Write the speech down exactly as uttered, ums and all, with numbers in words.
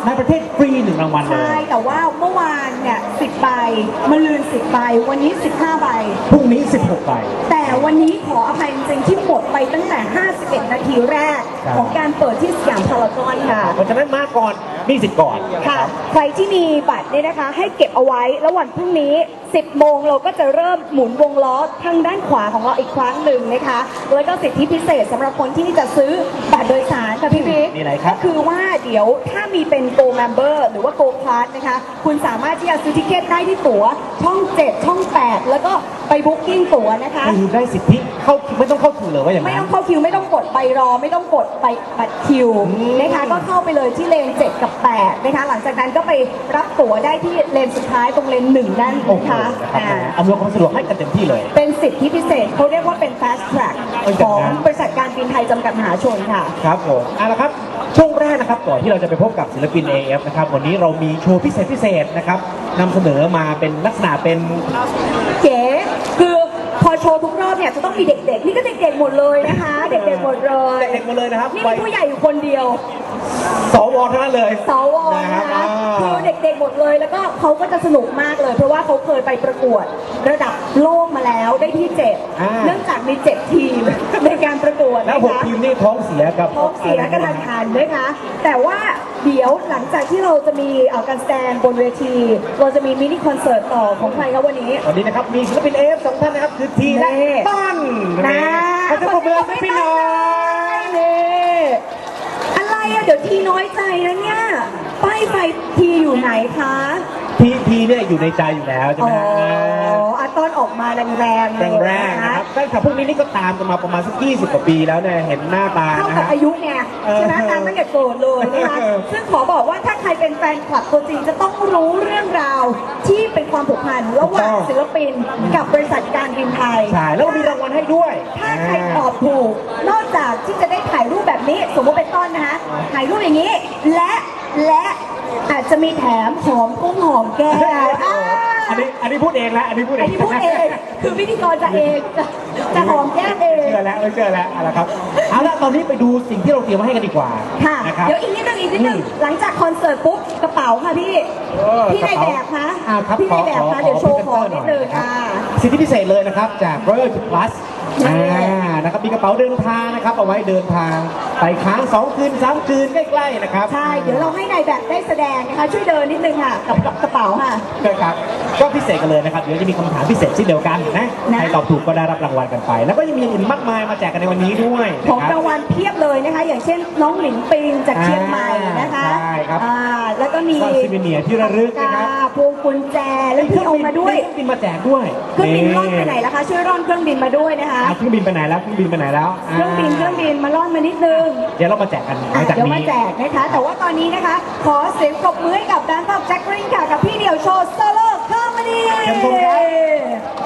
ในประเทศฟรีหนึ่งรางวัลเลยใช่แต่ว่าเมื่อวานเนี่ยสิบใบมะรืนสิบใบวันนี้สิบห้าใบพรุ่งนี้สิบหกใบแต่วันนี้ขออภัยจริงๆที่หมดไปตั้งแต่ห้าสิบเอ็ดนาทีแรกของการเปิดที่สยามพารากอนค่ะเพราะฉะนั้นมาก่อนมีสิทธิ์ก่อนค่ะใครที่มีบัตรเนี่ยนะคะให้เก็บเอาไว้แล้ววันพรุ่งนี้สิบโมงเราก็จะเริ่มหมุนวงล้อทางด้านขวาของเราอีกครั้งหนึ่งนะคะแล้วก็สิทธิพิเศษสำหรับคนที่จะซื้อบัตรโดยสารค่ะพี่บิ๊กก็คือว่าเดี๋ยวถ้ามีเป็น Go Member หรือว่า Go Class นะคะคุณสามารถที่จะซื้อทิเก็ตได้ที่ตั๋วช่องเจ็ดช่องแปดแล้วก็ไปบุ๊กกิ้งตั๋วนะคะคือได้สิทธิเข้าไม่ต้องเข้าคิวเลยว่าอย่างนั้นไม่ต้องเข้าคิวไม่ต้องกดไปรอไม่ต้องกดไปบัตรคิวนะคะก็เข้าไปเลยที่เลนเจ็ดกับแปดนะคะหลังจากนั้นก็ไปรับตั๋วได้ที่เลนสุดท้ายตรงเลนหนึ่งนั่นนะคะอำนวยความสะดวกให้กันเต็มที่เลยเป็นสิทธิพิเศษเขาเรียกว่าเป็น fast track ของบริษัทการบินไทยจำกัดมหาชนค่ะครับผมเอาละครับช่วงแรกนะครับก่อนที่เราจะไปพบกับศิลปิน เอ เอฟ นะครับวันนี้เรามีโชว์พิเศษพิเศษนะครับนำเสนอมาเป็นลักษณะเป็นเก๋คือพอโชว์ทุกรอบเนี่ยจะต้องมีเด็กๆนี่ก็เด็กๆหมดเลยนะคะเด็กๆหมดเลยเด็กๆหมดเลยนะครับนี่มีผู้ใหญ่อยู่คนเดียวสวทั้งนั้นเลยสวนะคะคือเด็กๆหมดเลยแล้วก็เขาก็จะสนุกมากเลยเพราะว่าเขาเคยไปประกวดระดับโลกมาแล้วได้ที่เจ็ดเนื่องจากมีเจ็ดทีมในการประกวดแล้วหกทีมนี่ท้องเสียกับท้องเสียกันทันๆนะคะแต่ว่าเดี๋ยวหลังจากที่เราจะมีการแสดงบนเวทีเราจะมีมินิคอนเสิร์ตต่อของใครครับวันนี้วันนี้นะครับมีศิลปิน เอ เอฟ สองท่านนะครับคือทีและต้นนะเขาจะปรบมือให้พี่น้อยนี่อะไรอะเดี๋ยวทีน้อยใจนะเนี่ยป้ายไฟทีอยู่ไหนคะทีทีเนี่ยอยู่ในใจอยู่แล้วใช่ไหมฮะอ๋ออาต้นออกมาแรงแรงแรงๆนะครับตั้งแต่พวกนี้นี่ก็ตามกันมาประมาณสักยี่สิบกว่าปีแล้วเนี่ยเห็นหน้าตาเท่ากับอายุเนี่ยใช่ไหมตามตั้งแต่โกรธเลยนะคะซึ่งขอบอกว่าถ้าใครเป็นแฟนคลับตัวจริงจะต้องรู้เรื่องราวที่เป็นความผูกพันระหว่างศิลปินกับบริษัทการบินไทยใช่แล้วมีรางวัลให้ด้วยถ้าใครตอบถูกนอกจากที่จะได้ถ่ายรูปแบบนี้สมมติเป็นต้นนะคะถ่ายรูปอย่างนี้และและอาจจะมีแถมหอมกุ้งหอมแก้วอันนี้อันนี้พูดเองแล้วอันนี้พูดเองอันนี้พูดเองคือพิธีกรจะเองจะหอมแก้มเองเชื่อแล้วเชื่อแล้วเอาละครับเอาละตอนนี้ไปดูสิ่งที่เราเตรียมมาให้กันดีกว่าค่ะเดี๋ยวอีกนิดนึงอีกนิดนึงหลังจากคอนเสิร์ตปุ๊บกระเป๋าค่ะพี่พี่ในแบบคะพี่ในแบบคะเดี๋ยวโชว์ของนิดนึงค่ะสิทธิพิเศษเลยนะครับจาก Royal Plus นะครับมีกระเป๋าเดินทางนะครับเอาไว้เดินทางไปค้างสองคืนสามคืนใกล้ๆนะครับใช่เดี๋ยวเราให้นายแบบได้แสดงนะคะช่วยเดินนิดนึงค่ะกับกระเป๋าค่ะครับก็พิเศษกันเลยนะครับเดี๋ยวจะมีคำถามพิเศษเช่นเดียวกันนะใครตอบถูกก็ได้รับรางวัลกันไปแล้วก็ยังมีอย่างอื่นมากมายมาแจกกันในวันนี้ด้วยของรางวัลเพียบเลยนะคะอย่างเช่นน้องหลินปิงจากเชียงใหม่นะคะใช่ครับแล้วก็มีซิมิเนียที่ระลึกนะครับพวงกุญแจและพี่เอามาด้วยเครื่องบินมาแจกด้วยเครื่องบินร่อนไปไหนล่ะคะช่วยร่อนเครื่องบินมาด้วยนะคะเครื่องบินไปไหนแล้วเครื่องบินไปไหนแล้วเครื่องบินเครื่องบินมาล่อนมานิดนึงเดี๋ยวเรามาแจกกันเดี๋ยวมาแจกนะคะแต่ว่าตอนนี้นะคะขอเสียงปรบมือให้กับแบงค์กับแจ็คริงค่ะกับพี่เดี่ยวโชว์โซโล่คอมเมดี้